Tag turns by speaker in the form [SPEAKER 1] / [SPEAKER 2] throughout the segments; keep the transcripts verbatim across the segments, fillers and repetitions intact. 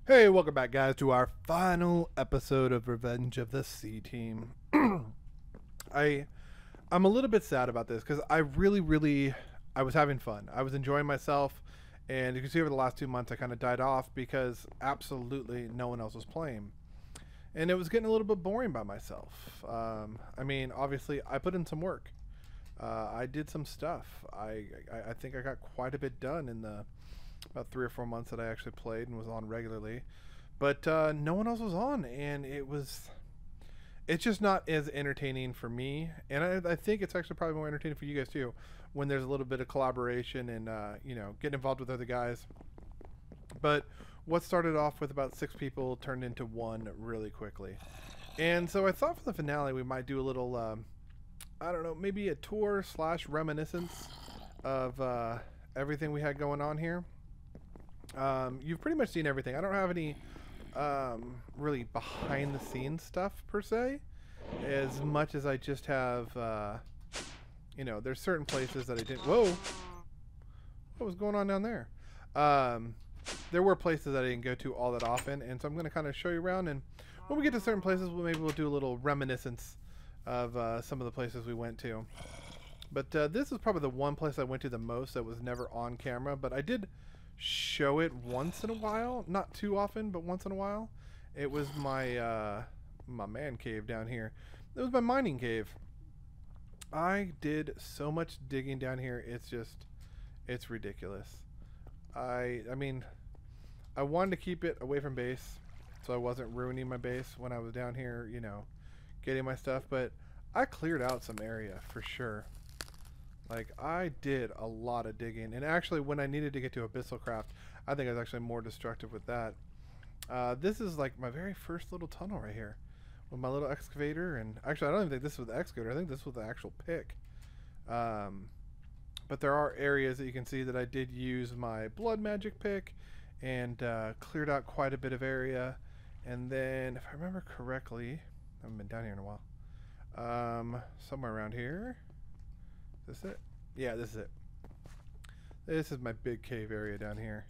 [SPEAKER 1] Hey, welcome back, guys, to our final episode of Revenge of the Sea Team. I, I'm a little bit sad about this because I really, really, I was having fun. I was enjoying myself, and you can see over the last two months I kind of died off because absolutely no one else was playing, and it was getting a little bit boring by myself. Um, I mean, obviously, I put in some work. Uh, I did some stuff. I, I, I think I got quite a bit done in the about three or four months that I actually played and was on regularly, but uh, no one else was on, and it was it's just not as entertaining for me, and I, I think it's actually probably more entertaining for you guys too when there's a little bit of collaboration and uh, you know, getting involved with other guys. But what started off with about six people turned into one really quickly, and so I thought for the finale we might do a little um, I don't know, maybe a tour slash reminiscence of uh, everything we had going on here. Um, you've pretty much seen everything. I don't have any um, really behind the scenes stuff per se, as much as I just have, uh, you know, there's certain places that I didn't. Whoa, what was going on down there? Um, there were places that I didn't go to all that often, and so I'm going to kind of show you around. And when we get to certain places, we'll maybe we'll do a little reminiscence of uh, some of the places we went to. But uh, this is probably the one place I went to the most that was never on camera, but I did show it once in a while, not too often, but once in a while. It was my uh, my man cave down here. It was my mining cave. I did so much digging down here. It's just, it's ridiculous. I I mean, I wanted to keep it away from base, so I wasn't ruining my base when I was down here, you know, getting my stuff. But I cleared out some area for sure. Like, I did a lot of digging, and actually when I needed to get to Abyssal Craft, I think I was actually more destructive with that. Uh, this is like my very first little tunnel right here with my little excavator, and actually I don't even think this was the excavator, I think this was the actual pick. Um, but there are areas that you can see that I did use my blood magic pick and uh, cleared out quite a bit of area. And then, if I remember correctly, I haven't been down here in a while, um, somewhere around here. Is this it? Yeah, this is it. This is my big cave area down here.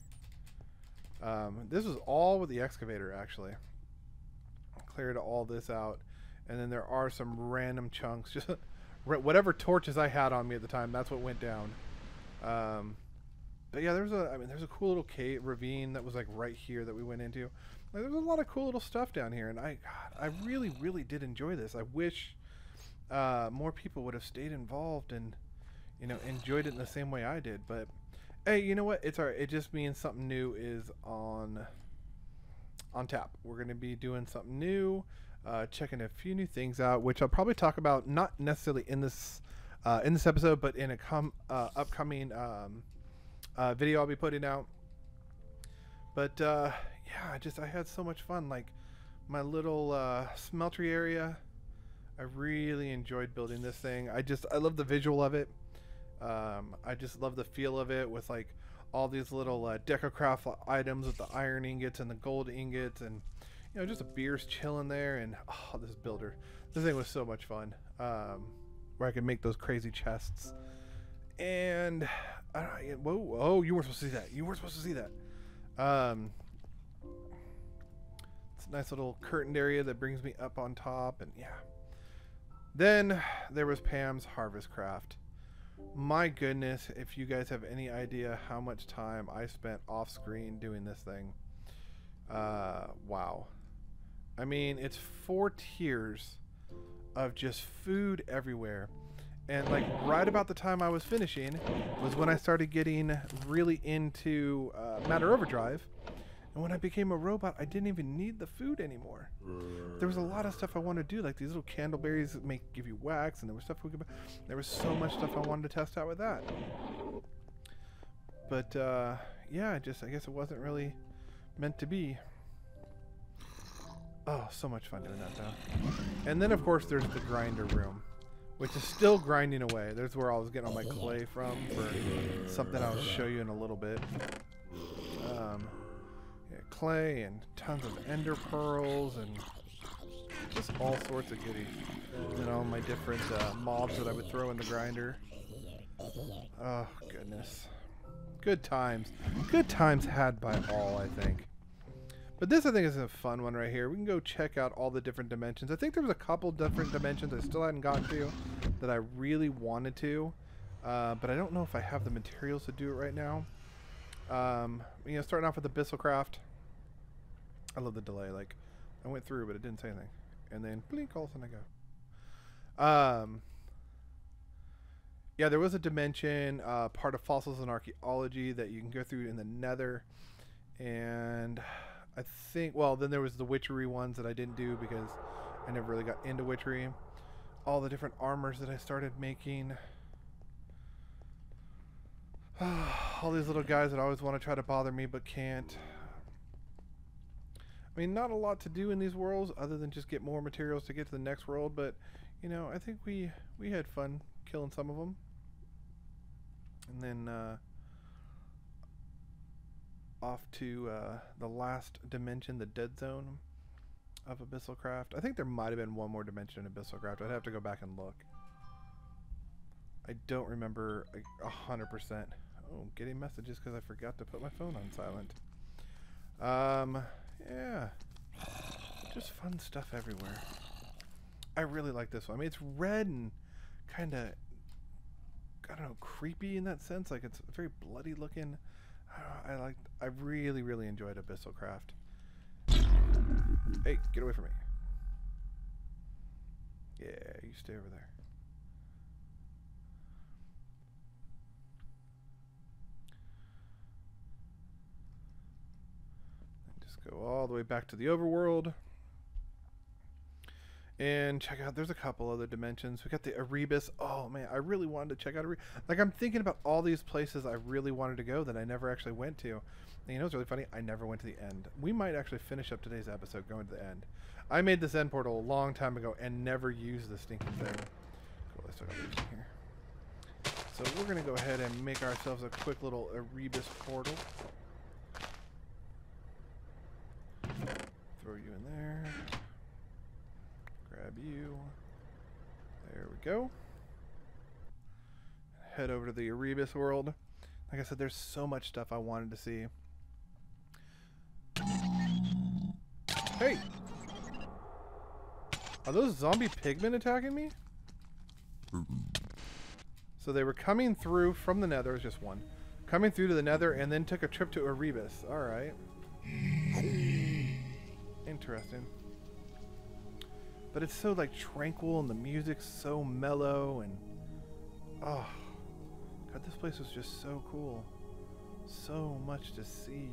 [SPEAKER 1] Um, this was all with the excavator, actually. Cleared all this out, and then there are some random chunks. Just whatever torches I had on me at the time, that's what went down. Um, but yeah, there's a. I mean, there's a cool little cave ravine that was like right here that we went into. Like, there's a lot of cool little stuff down here, and I, God, I really, really did enjoy this. I wish uh, more people would have stayed involved and, you know, enjoyed it in the same way I did. But hey, you know what? It's alright. It just means something new is on on tap. We're going to be doing something new, uh, checking a few new things out, which I'll probably talk about not necessarily in this uh, in this episode, but in a com uh, upcoming um, uh, video I'll be putting out. But uh, yeah, I just I had so much fun. Like my little uh, smeltery area, I really enjoyed building this thing. I just I love the visual of it. Um, I just love the feel of it with like all these little uh, DecoCraft items with the iron ingots and the gold ingots, and you know, just a beer's chilling there. And oh, this builder, this thing was so much fun. Um, where I could make those crazy chests. And I don't know, whoa, oh, you weren't supposed to see that. You weren't supposed to see that. Um, it's a nice little curtained area that brings me up on top, and yeah. Then there was Pam's Harvest Craft. My goodness, if you guys have any idea how much time I spent off screen doing this thing. Uh, wow. I mean, it's four tiers of just food everywhere. And like right about the time I was finishing was when I started getting really into uh, Matter Overdrive. And when I became a robot, I didn't even need the food anymore. There was a lot of stuff I wanted to do, like these little candleberries that make give you wax, and there was stuff we could. There was so much stuff I wanted to test out with that. But uh, yeah, I just I guess it wasn't really meant to be. Oh, so much fun doing that though. And then of course there's the grinder room, which is still grinding away. There's where I was getting all my clay from for something I'll show you in a little bit. Um, clay and tons of ender pearls and just all sorts of goodies. You know, my different uh, mobs that I would throw in the grinder. Oh, goodness. Good times. Good times had by all, I think. But this, I think, is a fun one right here. We can go check out all the different dimensions. I think there was a couple different dimensions I still hadn't gotten to that I really wanted to. Uh, but I don't know if I have the materials to do it right now. Um, you know, starting off with Abyssalcraft. I love the delay. Like, I went through, but it didn't say anything. And then, blink, all of a sudden I go. Um, yeah, there was a dimension, uh, part of Fossils and Archaeology that you can go through in the Nether. And I think, well, then there was the witchery ones that I didn't do because I never really got into witchery. All the different armors that I started making. All these little guys that always want to try to bother me but can't. I mean, not a lot to do in these worlds other than just get more materials to get to the next world, but, you know, I think we, we had fun killing some of them. And then, uh... off to uh, the last dimension, the dead zone of Abyssalcraft. I think there might have been one more dimension in Abyssalcraft. I'd have to go back and look. I don't remember a hundred percent. Oh, getting messages because I forgot to put my phone on silent. Um, yeah, just fun stuff everywhere. I really like this one. I mean, it's red and kind of, I don't know, creepy in that sense. Like, it's very bloody looking. I like. I really, really enjoyed Abyssalcraft. Hey, get away from me! Yeah, you stay over there. And just go all the way back to the overworld. And check out, there's a couple other dimensions. We got the Erebus. Oh man, I really wanted to check out Erebus. Like, I'm thinking about all these places I really wanted to go that I never actually went to. And you know what's really funny? I never went to the end. We might actually finish up today's episode going to the end. I made this end portal a long time ago and never used the stinking thing. Cool, I still got these in here. So we're gonna go ahead and make ourselves a quick little Erebus portal. Throw you in there. Grab you. There we go. Head over to the Erebus world. Like I said, there's so much stuff I wanted to see. Hey! Are those zombie pigmen attacking me? So they were coming through from the Nether. There's just one. Coming through to the Nether and then took a trip to Erebus. Alright. Interesting. But it's so, like, tranquil and the music's so mellow and... Oh. God, this place was just so cool. So much to see.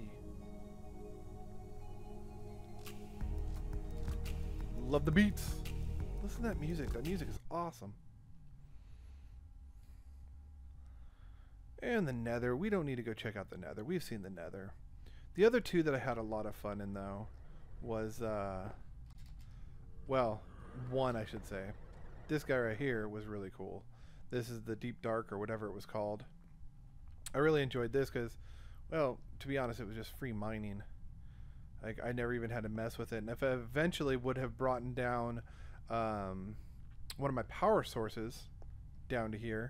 [SPEAKER 1] Love the beats. Listen to that music. That music is awesome. And the Nether. We don't need to go check out the Nether. We've seen the Nether. The other two that I had a lot of fun in, though, was, uh... well, one, I should say. This guy right here was really cool. This is the Deep Dark, or whatever it was called. I really enjoyed this because, well, to be honest, it was just free mining. Like, I never even had to mess with it. And if I eventually would have brought down um, one of my power sources down to here,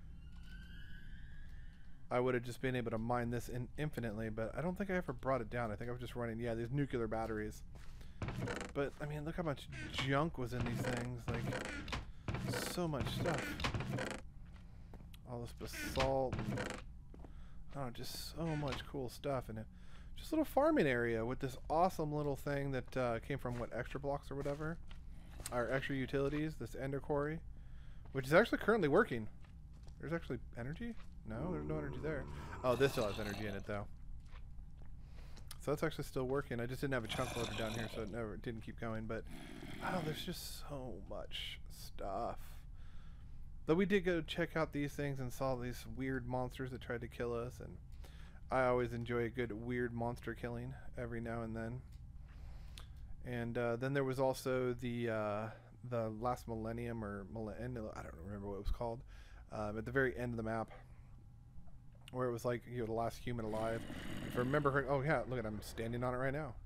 [SPEAKER 1] I would have just been able to mine this in infinitely. But I don't think I ever brought it down. I think I was just running, yeah, these nuclear batteries. But, I mean, look how much junk was in these things. Like, so much stuff. All this basalt. And, oh, just so much cool stuff. And it, just a little farming area with this awesome little thing that uh, came from, what, Extra Blocks or whatever? Or Extra Utilities, this Ender Quarry. Which is actually currently working. There's actually energy? No, there's no energy there. Oh, this still has energy in it, though. So that's actually still working. I just didn't have a chunk loader down here, so it never it didn't keep going. But, oh, there's just so much stuff. Though we did go check out these things and saw these weird monsters that tried to kill us. And I always enjoy a good weird monster killing every now and then. And uh, then there was also the uh, the last millennium, or millennium, I don't remember what it was called. Um, at the very end of the map, where it was like, you know, the last human alive. If I remember her, oh yeah, look at, I'm standing on it right now.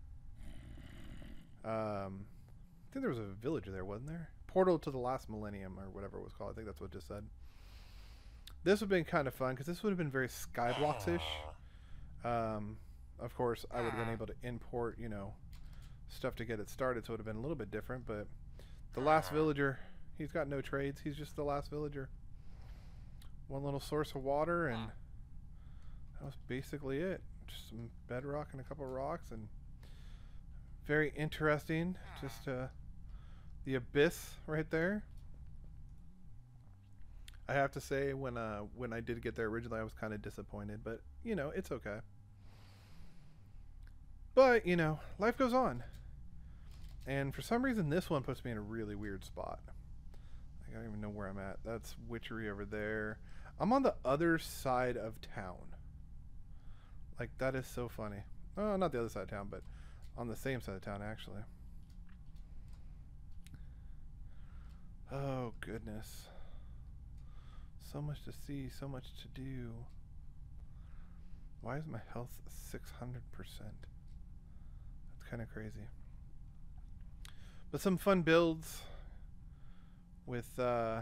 [SPEAKER 1] Um, I think there was a villager there, wasn't there? Portal to the last millennium, or whatever it was called. I think that's what it just said. This would have been kind of fun, because this would have been very Skyblocks-ish. Um, of course, I would have been able to import, you know, stuff to get it started, so it would have been a little bit different. But the last villager, he's got no trades. He's just the last villager. One little source of water, and that was basically it. Just some bedrock and a couple of rocks, and very interesting. Just uh, the abyss right there. I have to say, when uh, when I did get there originally, I was kind of disappointed, but you know, it's okay. But you know, life goes on, and for some reason, this one puts me in a really weird spot. I don't even know where I'm at. That's Witchery over there. I'm on the other side of town. Like, that is so funny. Oh, not the other side of town, but on the same side of town, actually. Oh, goodness. So much to see, so much to do. Why is my health six hundred percent? That's kind of crazy. But some fun builds with uh,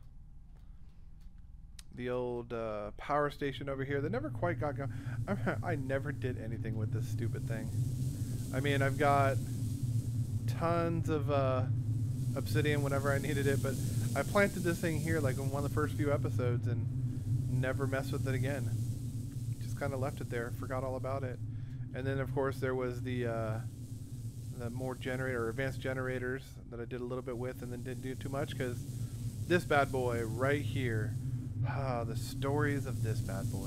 [SPEAKER 1] the old uh, power station over here that never quite got going. I never did anything with this stupid thing. I mean, I've got tons of uh, obsidian whenever I needed it, but I planted this thing here like in one of the first few episodes and never messed with it again. Just kind of left it there, forgot all about it. And then of course there was the uh, the more generator or advanced generators that I did a little bit with and then didn't do too much, because this bad boy right here, ah, the stories of this bad boy.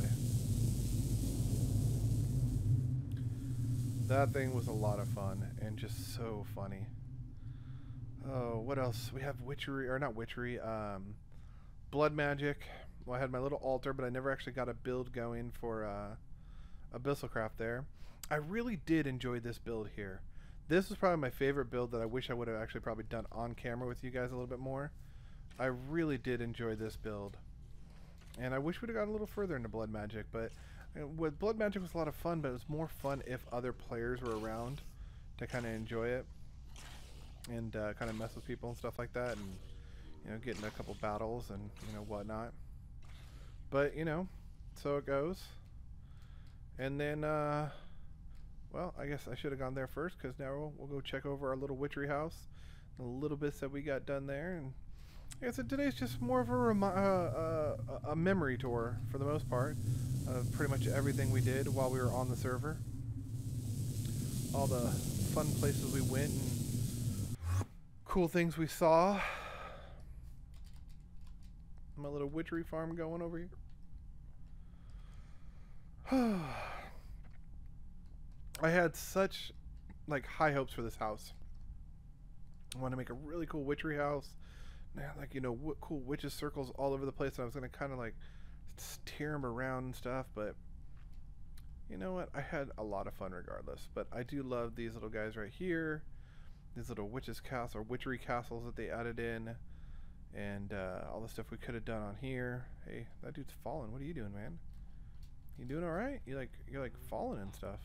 [SPEAKER 1] That thing was a lot of fun and just so funny. Oh, what else? We have witchery, or not witchery, um, blood magic. Well, I had my little altar, but I never actually got a build going for uh, Abyssalcraft there. I really did enjoy this build here. This was probably my favorite build that I wish I would have actually probably done on camera with you guys a little bit more. I really did enjoy this build. And I wish we'd have got a little further into blood magic, but uh, with blood magic was a lot of fun, but it was more fun if other players were around to kind of enjoy it. And uh, kind of mess with people and stuff like that, and you know, get in a couple battles and you know whatnot. But you know, so it goes. And then, uh, well, I guess I should have gone there first, because now we'll, we'll go check over our little witchery house, the little bits that we got done there. And like I said, today's just more of a remi uh, uh, a memory tour for the most part of pretty much everything we did while we were on the server. All the fun places we went and cool things we saw. My little witchery farm going over here. I had such like high hopes for this house. I want to make a really cool witchery house. Now, like, you know, w cool witches circles all over the place. And I was gonna kind of like steer them around and stuff, but you know what? I had a lot of fun regardless. But I do love these little guys right here. These little witches castle or witchery castles that they added in, and uh, all the stuff we could have done on here. Hey, that dude's falling. What are you doing, man? You doing all right? You like you're like falling and stuff.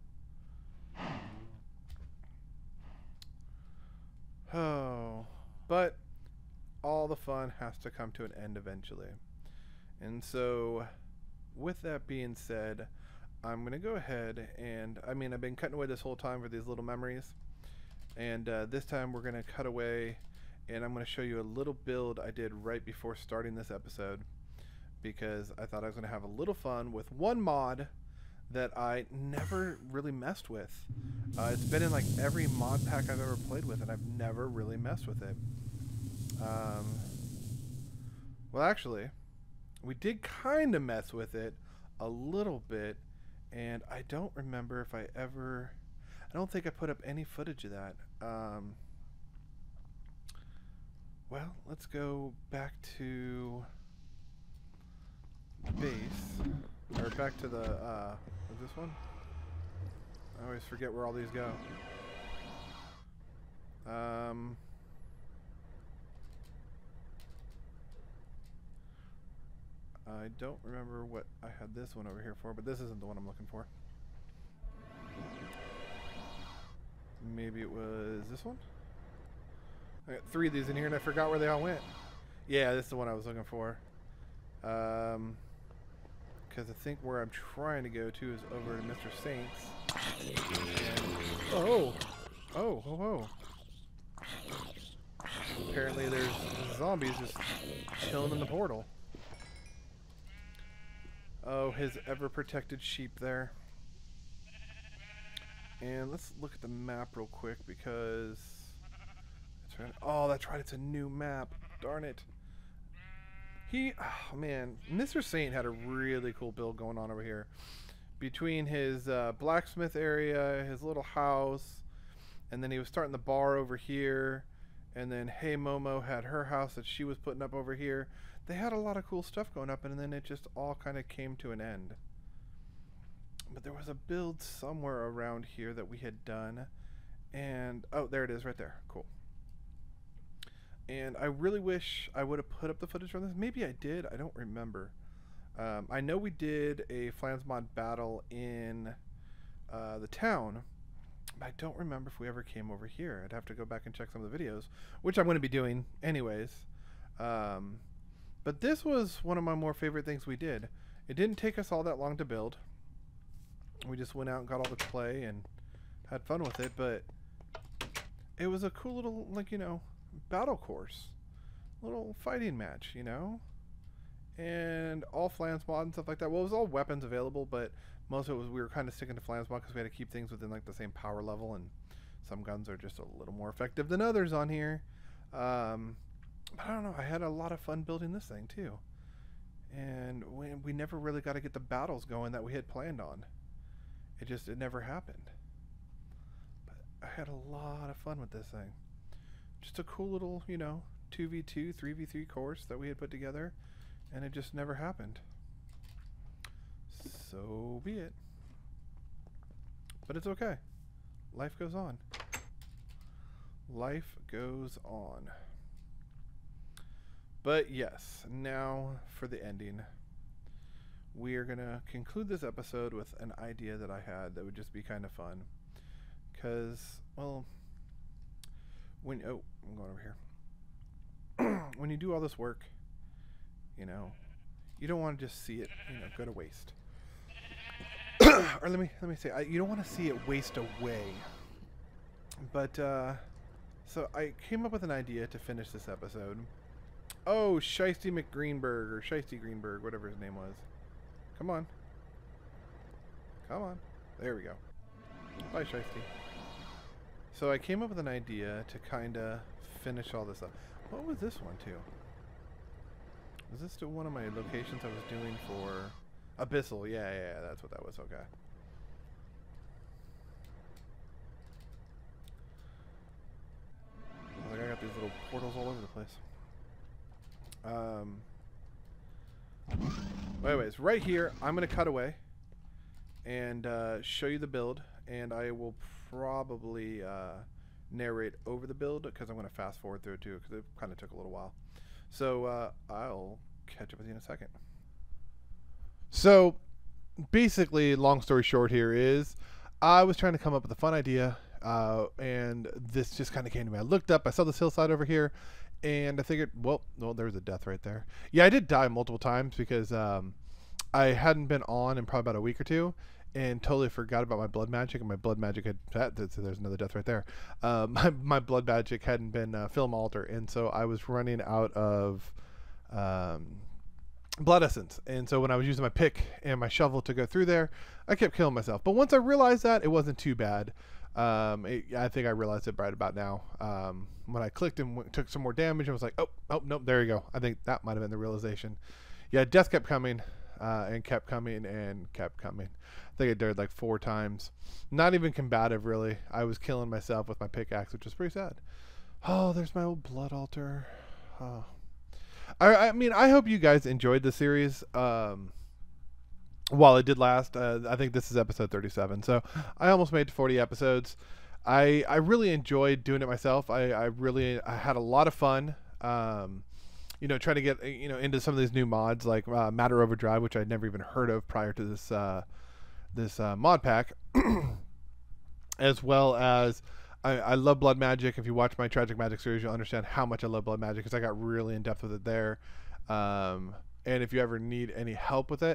[SPEAKER 1] Oh, but all the fun has to come to an end eventually. And so, with that being said, I'm gonna go ahead and I mean I've been cutting away this whole time for these little memories. And uh, this time we're going to cut away, and I'm going to show you a little build I did right before starting this episode, because I thought I was going to have a little fun with one mod that I never really messed with. Uh, it's been in like every mod pack I've ever played with, and I've never really messed with it. Um, well, actually, we did kind of mess with it a little bit, and I don't remember if I ever... I don't think I put up any footage of that. Um, well, let's go back to base, or back to the, uh, is this one? I always forget where all these go. Um, I don't remember what I had this one over here for, but this isn't the one I'm looking for. Maybe it was this one? I got three of these in here and I forgot where they all went. Yeah, this is the one I was looking for. Um, because I think where I'm trying to go to is over to Mister Saints. And, oh, oh, oh, oh. Apparently there's zombies just chilling in the portal. Oh, his ever-protected sheep there. And let's look at the map real quick because... It's right, oh, that's right, it's a new map. Darn it. He, oh man, Mister Saint had a really cool build going on over here. Between his uh, blacksmith area, his little house, and then he was starting the bar over here. And then Hey Momo had her house that she was putting up over here. They had a lot of cool stuff going up, and then it just all kind of came to an end. But there was a build somewhere around here that we had done. And, oh, there it is right there. Cool. And I really wish I would have put up the footage from this. Maybe I did. I don't remember. Um, I know we did a Flansmod battle in uh, the town. I don't remember if we ever came over here. I'd have to go back and check some of the videos, which I'm going to be doing anyways. Um, but this was one of my more favorite things we did. It didn't take us all that long to build. We just went out and got all the clay and had fun with it, but it was a cool little, like, you know, battle course. Little fighting match, you know? And all Flansmod and stuff like that. Well, it was all weapons available, but most of it was we were kind of sticking to Flansmod because we had to keep things within like the same power level, and some guns are just a little more effective than others on here. Um, but I don't know. I had a lot of fun building this thing too, and we we never really got to get the battles going that we had planned on. It just it never happened. But I had a lot of fun with this thing. Just a cool little, you know, two v two, three v three course that we had put together, and it just never happened. So be it. But it's okay. Life goes on. Life goes on. But yes, now for the ending. We are going to conclude this episode with an idea that I had that would just be kind of fun. Because, well, when, oh, I'm going over here. When you do all this work, you know, you don't want to just see it, you know, go to waste. Or let me let me say, I, you don't want to see it waste away. But uh, so I came up with an idea to finish this episode. Oh, Shiesty McGreenberg or Shiesty Greenberg, whatever his name was. Come on, come on. There we go. Bye, Shiesty. So I came up with an idea to kind of finish all this up. What was this one too? Was this still one of my locations I was doing for? Abyssal, yeah, yeah, yeah, that's what that was, okay. Like I got these little portals all over the place. Um, well, anyways, right here, I'm going to cut away and uh, show you the build, and I will probably uh, narrate over the build because I'm going to fast forward through it too because it kind of took a little while. So uh, I'll catch up with you in a second. So, basically, long story short here is, I was trying to come up with a fun idea, uh, and this just kind of came to me. I looked up, I saw this hillside over here, and I figured, well, well, there was a death right there. Yeah, I did die multiple times because um, I hadn't been on in probably about a week or two, and totally forgot about my blood magic, and my blood magic had, so there's another death right there. Uh, my, my blood magic hadn't been uh, film altar, and so I was running out of... Um, blood essence, and so when I was using my pick and my shovel to go through there, I kept killing myself. But once I realized that, it wasn't too bad. Um, it, I think I realized it right about now. Um, when I clicked and w took some more damage, I was like, oh, oh, nope, there you go. I think that might have been the realization. Yeah, death kept coming, uh, and kept coming and kept coming. I think I died like four times. Not even combative, really. I was killing myself with my pickaxe, which was pretty sad. Oh, there's my old blood altar. Oh. I, I mean, I hope you guys enjoyed the series. Um, while it did last, uh, I think this is episode thirty-seven. So I almost made forty episodes. I I really enjoyed doing it myself. I, I really I had a lot of fun. Um, you know, trying to get you know into some of these new mods like uh, Matter Overdrive, which I'd never even heard of prior to this uh, this uh, mod pack, as well as. I, I love blood magic. If you watch my Tragic Magic series, you'll understand how much I love blood magic because I got really in depth with it there. Um, and if you ever need any help with it,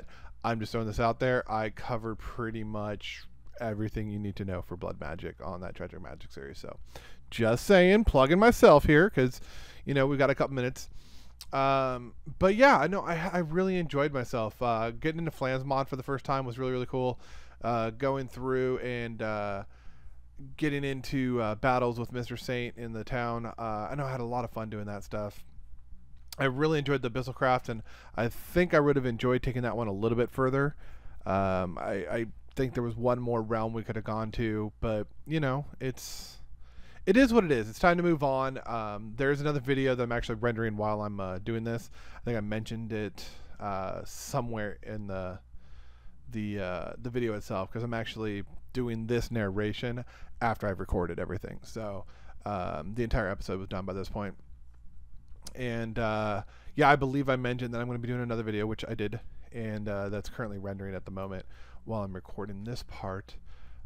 [SPEAKER 1] I'm just throwing this out there. I covered pretty much everything you need to know for Blood Magic on that Tragic Magic series. So just saying, plugging myself here because, you know, we've got a couple minutes. Um, but yeah, I know I, I really enjoyed myself. Uh, getting into Flansmod for the first time was really, really cool. Uh, going through and uh, getting into uh, battles with Mister Saint in the town. Uh, I know I had a lot of fun doing that stuff. I really enjoyed the Abyssal-Craft, and I think I would have enjoyed taking that one a little bit further. Um, I, I think there was one more realm we could have gone to, but you know, it's it is what it is. It's time to move on. Um, there's another video that I'm actually rendering while I'm uh, doing this. I think I mentioned it uh, somewhere in the the uh, the video itself because I'm actually doing this narration after I've recorded everything. So um, the entire episode was done by this point. And uh, yeah, I believe I mentioned that I'm going to be doing another video, which I did, and uh, that's currently rendering at the moment while I'm recording this part.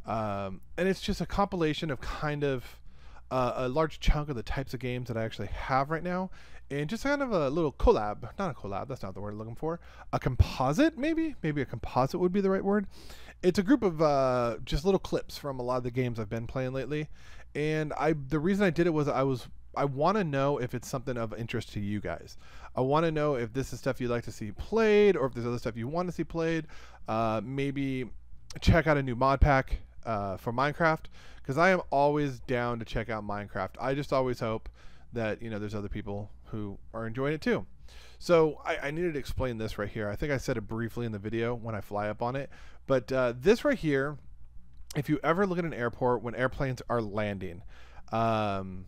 [SPEAKER 1] Um, and it's just a compilation of kind of uh, a large chunk of the types of games that I actually have right now, and just kind of a little collab. Not a collab, that's not the word I'm looking for. A composite, maybe? Maybe a composite would be the right word. It's a group of uh, just little clips from a lot of the games I've been playing lately. And I, the reason I did it was I was I want to know if it's something of interest to you guys. I want to know if this is stuff you'd like to see played, or if there's other stuff you want to see played. Uh, maybe check out a new mod pack uh, for Minecraft, because I am always down to check out Minecraft. I just always hope that, you know, there's other people who are enjoying it too. So I, I needed to explain this right here. I think I said it briefly in the video when I fly up on it, but uh, this right here, if you ever look at an airport when airplanes are landing, um,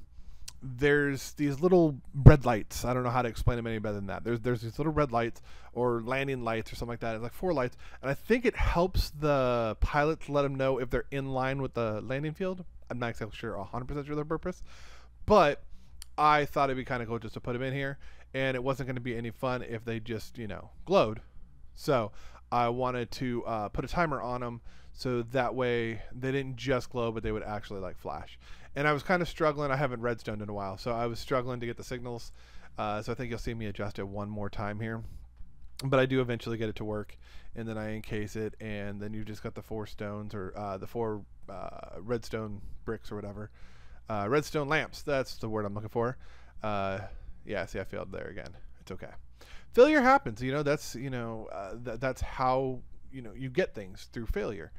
[SPEAKER 1] there's these little red lights. I don't know how to explain them any better than that. There's there's these little red lights or landing lights or something like that. It's like four lights, and I think it helps the pilots let them know if they're in line with the landing field. I'm not exactly sure, one hundred percent sure their purpose, but I thought it'd be kind of cool just to put them in here, and it wasn't going to be any fun if they just, you know, glowed. So I wanted to uh, put a timer on them so that way they didn't just glow, but they would actually like flash. And I was kind of struggling. I haven't redstoned in a while, so I was struggling to get the signals. Uh, so I think you'll see me adjust it one more time here. But I do eventually get it to work, and then I encase it, and then you just got the four stones, or uh, the four uh, redstone bricks or whatever. Uh, redstone lamps, that's the word I'm looking for. Uh, yeah, see, I failed there again. It's okay. Failure happens, you know, that's, you know, uh, th that's how, you know, you get things through failure.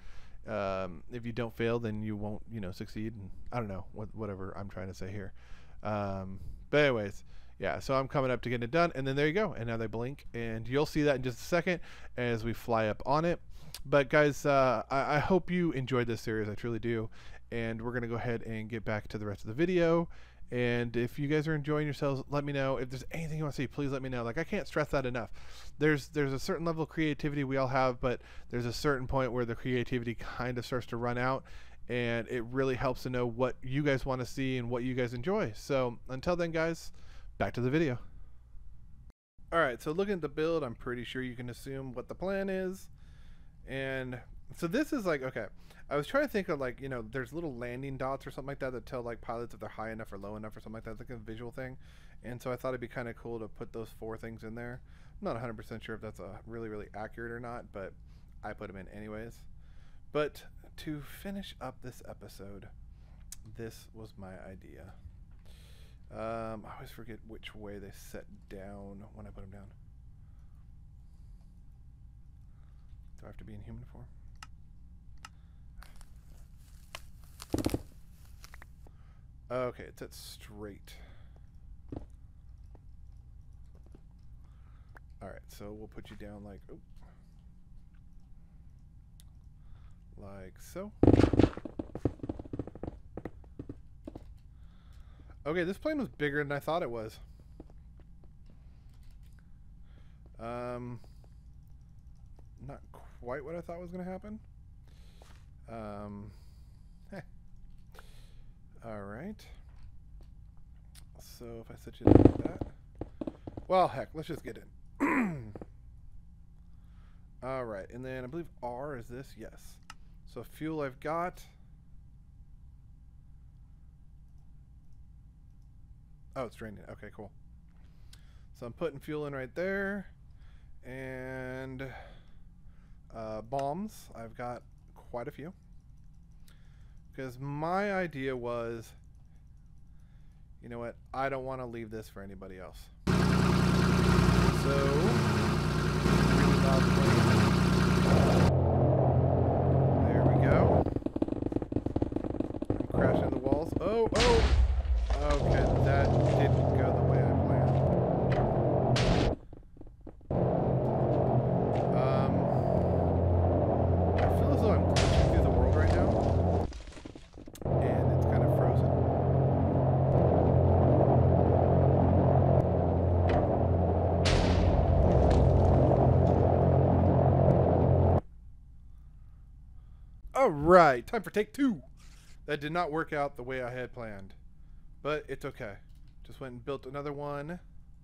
[SPEAKER 1] Um, if you don't fail, then you won't, you know, succeed. And I don't know what, whatever I'm trying to say here. Um, but anyways, yeah, so I'm coming up to getting it done, and then there you go. And now they blink, and you'll see that in just a second as we fly up on it. But guys, uh, I, I hope you enjoyed this series. I truly do. And we're going to go ahead and get back to the rest of the video. And if you guys are enjoying yourselves, let me know. If there's anything you want to see, please let me know. Like, I can't stress that enough. There's there's a certain level of creativity we all have, but there's a certain point where the creativity kind of starts to run out, and it really helps to know what you guys want to see and what you guys enjoy. So until then, guys, back to the video. All right, so looking at the build, I'm pretty sure you can assume what the plan is. And so this is like, okay, I was trying to think of, like, you know, there's little landing dots or something like that that tell like pilots if they're high enough or low enough or something like that. It's like a visual thing. And so I thought it'd be kind of cool to put those four things in there. I'm not one hundred percent sure if that's a really, really accurate or not, but I put them in anyways. But to finish up this episode, this was my idea. Um, I always forget which way they set down when I put them down. Do I have to be in human form? Okay, it's set straight. Alright, so we'll put you down like, oh, like so. Okay, this plane was bigger than I thought it was. Um, not quite what I thought was going to happen. Um, heh. Alright. So if I set you like that. Well, heck, let's just get in. Alright, and then I believe R is this? Yes. So fuel I've got. Oh, it's draining. Okay, cool. So I'm putting fuel in right there. And Uh, bombs, I've got quite a few. Because my idea was, you know what, I don't want to leave this for anybody else. So, really loud plane. There we go. I'm crashing the walls. Oh, oh! Okay, that didn't go the way I planned. Um, I feel as though I'm glitching through the world right now, and it's kind of frozen. All right, time for take two. That did not work out the way I had planned, but it's okay. Just went and built another one.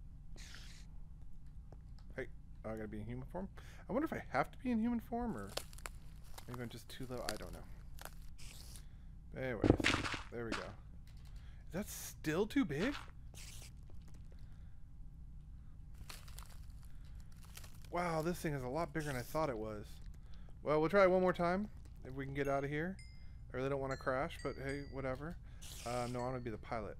[SPEAKER 1] Hey, oh, I gotta be in human form? I wonder if I have to be in human form, or maybe I'm just too low. I don't know. Anyways, there we go. Is that still too big? Wow, this thing is a lot bigger than I thought it was. Well, we'll try it one more time. If we can get out of here. I really don't want to crash, but hey, whatever. Uh, no, I'm going to be the pilot.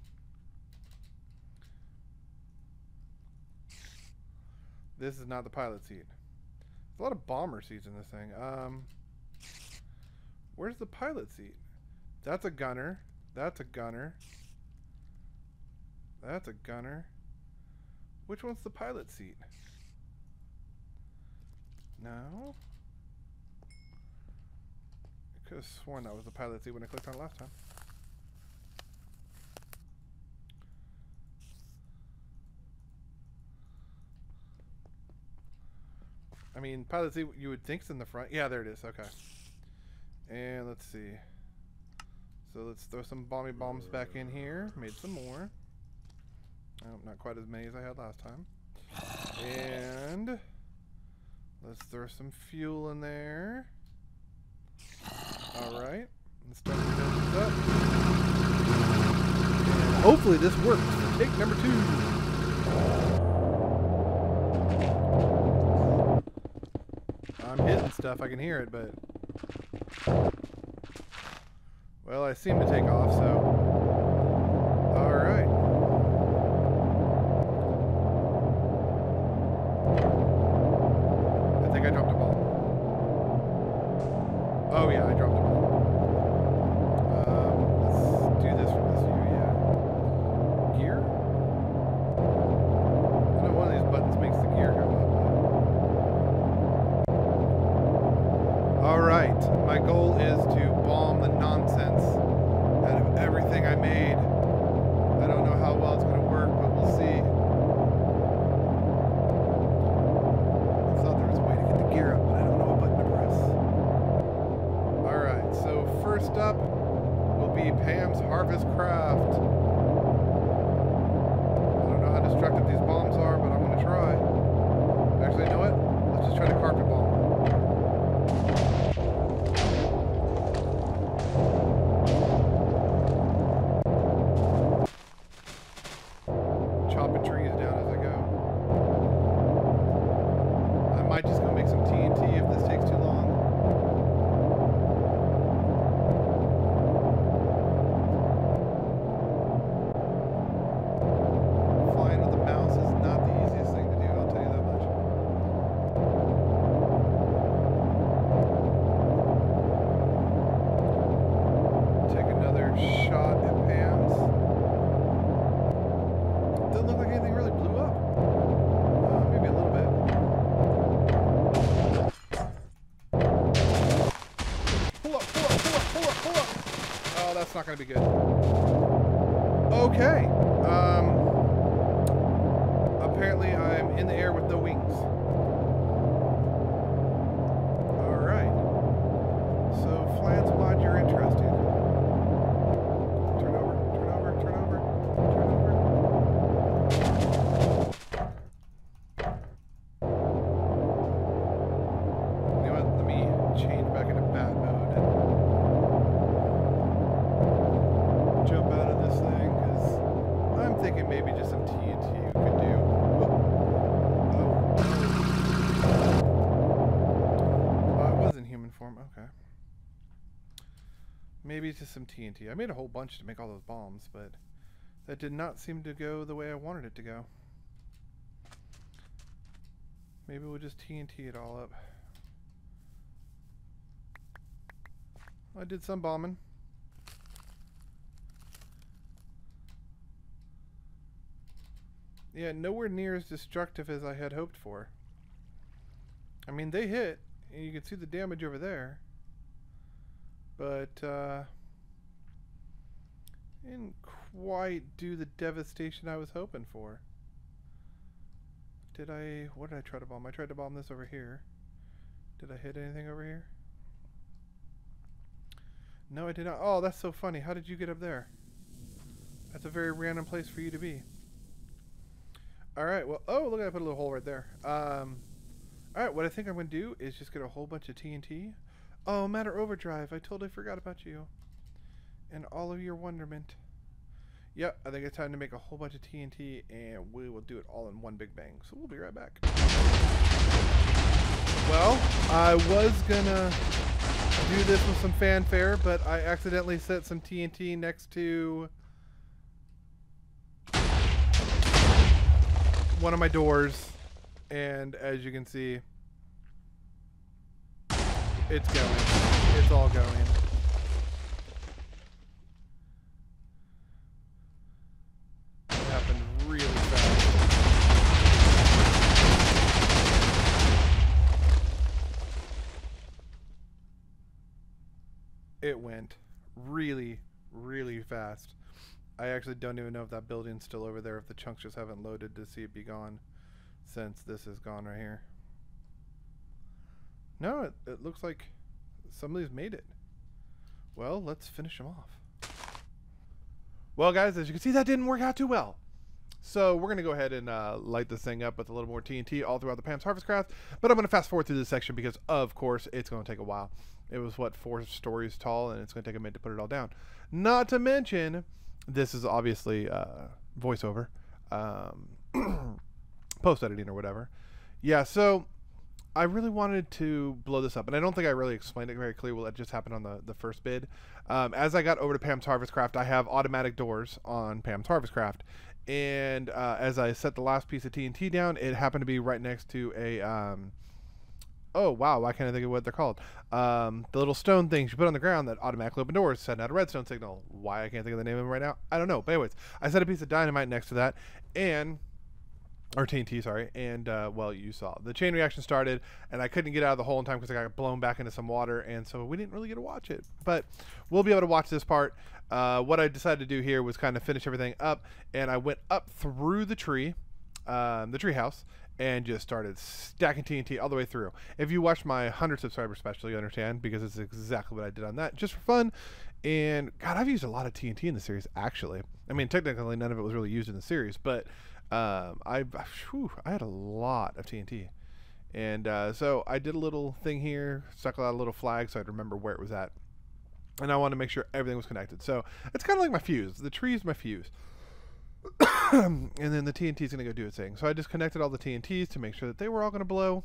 [SPEAKER 1] This is not the pilot seat. There's a lot of bomber seats in this thing. Um, where's the pilot seat? That's a gunner. That's a gunner. That's a gunner. Which one's the pilot seat? No. I could have sworn that was the pilot seat when I clicked on it last time. I mean, pilot seat you would think's in the front. Yeah, there it is. Okay. And let's see. So let's throw some bomby bombs back in here. Made some more. Oh, not quite as many as I had last time. And let's throw some fuel in there. Alright. Let's start the engines up. And hopefully this works for take number two. I'm hitting stuff. I can hear it, but... Well, I seem to take off, so... Alright. I think I dropped a bomb. Oh yeah, I dropped a bomb. Um, let's do this from this view, yeah. Gear? I know one of these buttons makes the gear go up. Alright, my goal is to bomb the nonsense out of everything I made. I don't know how well it's going to work, but we'll see. I thought there was a way to get the gear up, but I don't know what button to press. Alright, so first up will be Pam's Harvest Craft. I don't know how destructive these bombs are, but I'm going to try. Actually, you know what? Let's just try the carpet bomb. Chopping trees down as I go. I might just go make some T N T if this takes too long. Flying with the mouse is not the easiest thing to do, I'll tell you that much. Take another shot at Pam's. Doesn't look like anything really blew up. Uh, maybe a little bit. Pull up, pull up, pull up, pull up, pull up. Oh, that's not going to be good. Okay. Um, apparently I'm in the air with no wings. Alright. So, Flans mod, you're interesting. Turn over, turn over, turn over, turn over. You know what? Let me change back into bat mode and jump out of this thing, because I'm thinking maybe just some T N T you could do. Oh, Maybe it's just some T N T. I made a whole bunch to make all those bombs, but that did not seem to go the way I wanted it to go. Maybe we'll just T N T it all up. I did some bombing. Yeah, nowhere near as destructive as I had hoped for. I mean, they hit, and you can see the damage over there. But, uh... didn't quite do the devastation I was hoping for. Did I... what did I try to bomb? I tried to bomb this over here. Did I hit anything over here? No, I did not. Oh, that's so funny. How did you get up there? That's a very random place for you to be. Alright, well, oh, look, I put a little hole right there. Um, Alright, what I think I'm going to do is just get a whole bunch of T N T. Oh, Matter Overdrive, I totally forgot about you. And all of your wonderment. Yep, I think it's time to make a whole bunch of T N T, and we will do it all in one big bang. So we'll be right back. Well, I was going to do this with some fanfare, but I accidentally set some T N T next to one of my doors, and as you can see, it's going. It's all going. It happened really fast. It went really, really fast. I actually don't even know if that building's still over there, if the chunks just haven't loaded to see it be gone since this is gone right here. No, it, it looks like somebody's made it. Well, let's finish them off. Well, guys, as you can see, that didn't work out too well. So we're going to go ahead and uh, light this thing up with a little more T N T all throughout the Pam's Harvest Craft. But I'm going to fast forward through this section because, of course, it's going to take a while. It was, what, four stories tall, and it's going to take a minute to put it all down. Not to mention, this is obviously uh, voiceover, um, post-editing or whatever. Yeah, so I really wanted to blow this up, and I don't think I really explained it very clearly what just happened on the, the first bid. Um, as I got over to Pam's Harvest Craft, I have automatic doors on Pam's Harvest Craft, and uh, as I set the last piece of T N T down, it happened to be right next to a... Um, oh, wow, why can't I think of what they're called? Um, the little stone things you put on the ground that automatically open doors, send out a redstone signal. Why I can't think of the name of them right now, I don't know. But anyways, I set a piece of dynamite next to that, and... or T N T, sorry, and, uh, well, you saw. The chain reaction started, and I couldn't get out of the hole in time because I got blown back into some water, and so we didn't really get to watch it. But we'll be able to watch this part. Uh, what I decided to do here was kind of finish everything up, and I went up through the tree, um, the tree house, and just started stacking T N T all the way through. If you watch my one hundred subscriber special, you understand, because it's exactly what I did on that, just for fun. And, God, I've used a lot of T N T in the series, actually. I mean, technically, none of it was really used in the series, but... Um, I, whew, I had a lot of T N T, and uh, so I did a little thing here, stuck out a little flag so I'd remember where it was at, and I wanted to make sure everything was connected. So it's kind of like my fuse. The tree is my fuse, and then the T N T is going to go do its thing. So I just connected all the T N Ts to make sure that they were all going to blow,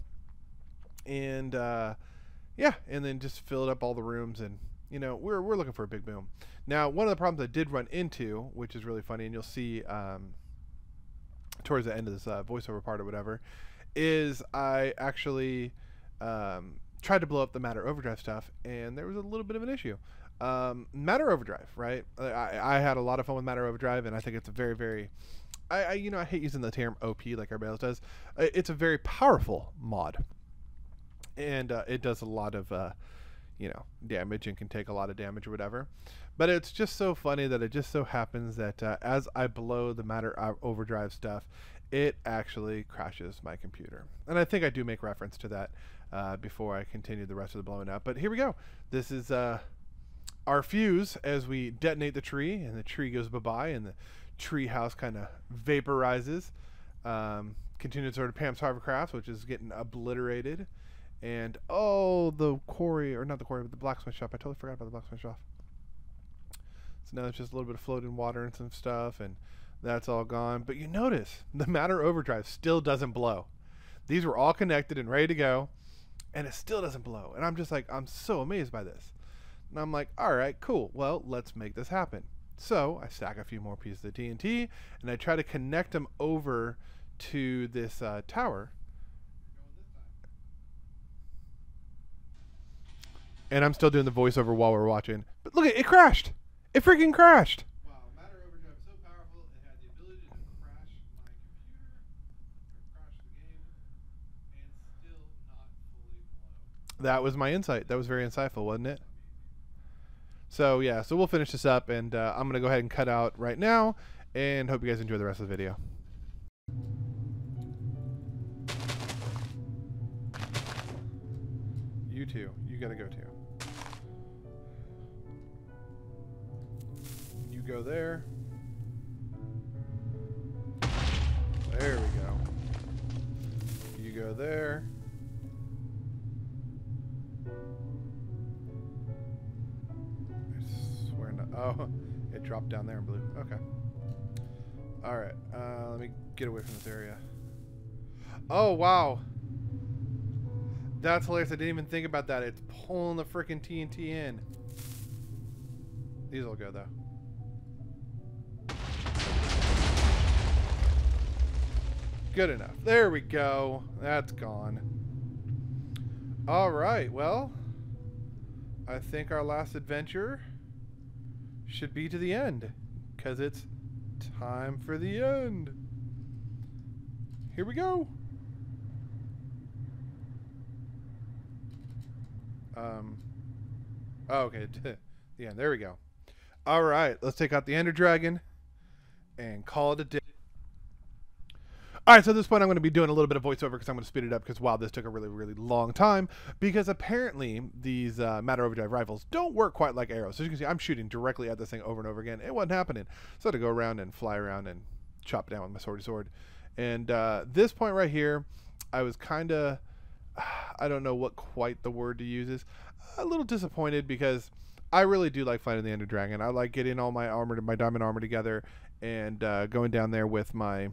[SPEAKER 1] and uh, yeah, and then just filled up all the rooms, and you know we're we're looking for a big boom. Now, one of the problems I did run into, which is really funny, and you'll see. Um, towards the end of this uh, voiceover part or whatever, is I actually um, tried to blow up the Matter Overdrive stuff, and there was a little bit of an issue. Um, Matter Overdrive, right? I, I had a lot of fun with Matter Overdrive, and I think it's a very, very... I, I, you know, I hate using the term O P like everybody else does. It's a very powerful mod, and uh, it does a lot of... Uh, you know, damage and can take a lot of damage or whatever. But it's just so funny that it just so happens that uh, as I blow the Matter Overdrive stuff, it actually crashes my computer. And I think I do make reference to that uh, before I continue the rest of the blowing up. But here we go. This is uh, our fuse as we detonate the tree, and the tree goes bye-bye, and the tree house kind of vaporizes. Um, continues over to Pam's Harvest Craft, which is getting obliterated. And, oh, the quarry, or not the quarry, but the blacksmith shop. I totally forgot about the blacksmith shop. So now it's just a little bit of floating water and some stuff, and that's all gone. But you notice, the Matter Overdrive still doesn't blow. These were all connected and ready to go, and it still doesn't blow. And I'm just like, I'm so amazed by this. And I'm like, all right, cool. Well, let's make this happen. So I stack a few more pieces of T N T, and I try to connect them over to this uh, tower. And I'm still doing the voiceover while we're watching. But look, it, it crashed. It freaking crashed.
[SPEAKER 2] Wow, Matter Overdrive is so powerful, it had the ability to crash my computer, or crash the game, and still not fully blow.
[SPEAKER 1] That was my insight. That was very insightful, wasn't it? So yeah, so we'll finish this up, and uh, I'm going to go ahead and cut out right now, and hope you guys enjoy the rest of the video. You too. You got to go too. You go there. There we go. You go there. I swear not. Oh, it dropped down there in blue. Okay. All right. Uh, let me get away from this area. Oh, wow. That's hilarious. I didn't even think about that. It's pulling the freaking T N T in. These will go, though. Good enough. There we go. That's gone. All right. Well, I think our last adventure should be to the end, because it's time for the end. Here we go. Um. Oh, okay. The end. There we go. All right. Let's take out the Ender Dragon and call it a day. All right, so at this point, I'm going to be doing a little bit of voiceover because I'm going to speed it up because, wow, this took a really, really long time because apparently these uh, Matter Overdrive rifles don't work quite like arrows. So as you can see, I'm shooting directly at this thing over and over again. It wasn't happening. So I had to go around and fly around and chop down with my swordy sword. And uh, this point right here, I was kind of, I don't know what quite the word to use is, a little disappointed because I really do like fighting the Ender Dragon. I like getting all my armor, my diamond armor together and uh, going down there with my...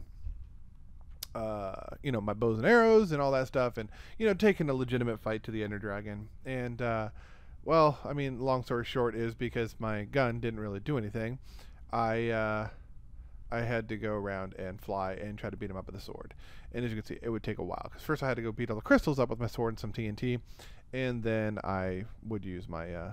[SPEAKER 1] Uh, you know, my bows and arrows and all that stuff, and you know, taking a legitimate fight to the Ender Dragon. And uh, well, I mean, long story short is because my gun didn't really do anything, I uh, I had to go around and fly and try to beat him up with a sword. And as you can see, it would take a while because first I had to go beat all the crystals up with my sword and some T N T, and then I would use my uh,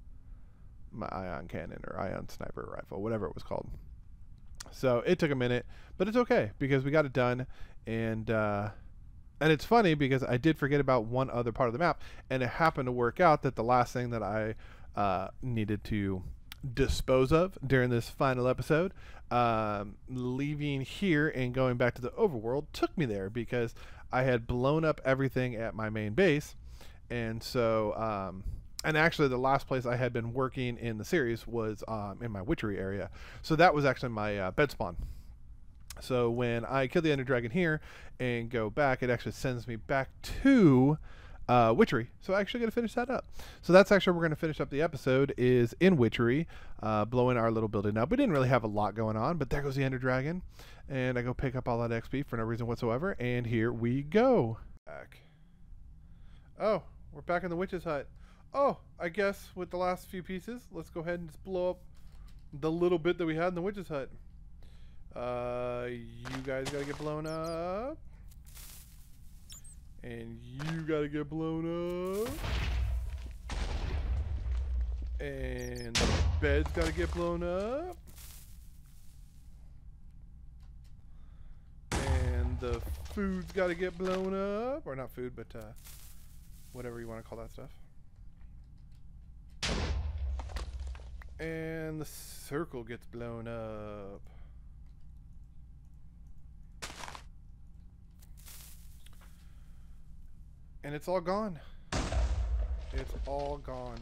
[SPEAKER 1] my ion cannon or ion sniper rifle, whatever it was called. So it took a minute, but it's okay because we got it done. And uh, and it's funny because I did forget about one other part of the map, and it happened to work out that the last thing that I uh, needed to dispose of during this final episode, um, leaving here and going back to the overworld, took me there because I had blown up everything at my main base. And so um, and actually the last place I had been working in the series was um, in my witchery area. So that was actually my uh, bed spawn. So when I kill the Ender Dragon here and go back, it actually sends me back to uh, Witchery. So I actually got to finish that up. So that's actually where we're going to finish up the episode is in Witchery, uh, blowing our little building up. We didn't really have a lot going on, but there goes the Ender Dragon. And I go pick up all that X P for no reason whatsoever. And here we go. Back. Oh, we're back in the witch's hut. Oh, I guess with the last few pieces, let's go ahead and just blow up the little bit that we had in the witch's hut. Uh, you guys gotta get blown up. And you gotta get blown up. And the bed's gotta get blown up. And the food's gotta get blown up. Or not food, but uh, whatever you want to call that stuff. And the circle gets blown up. And it's all gone. It's all gone.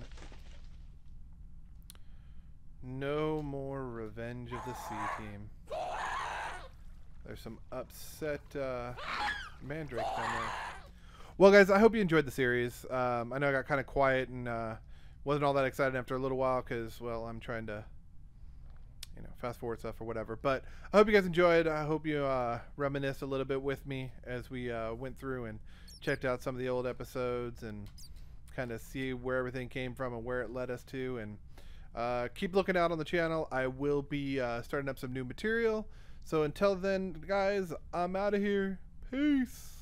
[SPEAKER 1] No more Revenge of the Sea Team. There's some upset uh, mandrakes down there. Well, guys, I hope you enjoyed the series. Um, I know I got kind of quiet and uh, wasn't all that excited after a little while because, well, I'm trying to, you know, fast forward stuff or whatever. But I hope you guys enjoyed. I hope you uh, reminisced a little bit with me as we uh, went through and checked out some of the old episodes and kind of see where everything came from and where it led us to. And uh, keep looking out on the channel. I will be uh, starting up some new material. So until then, guys, I'm out of here. Peace.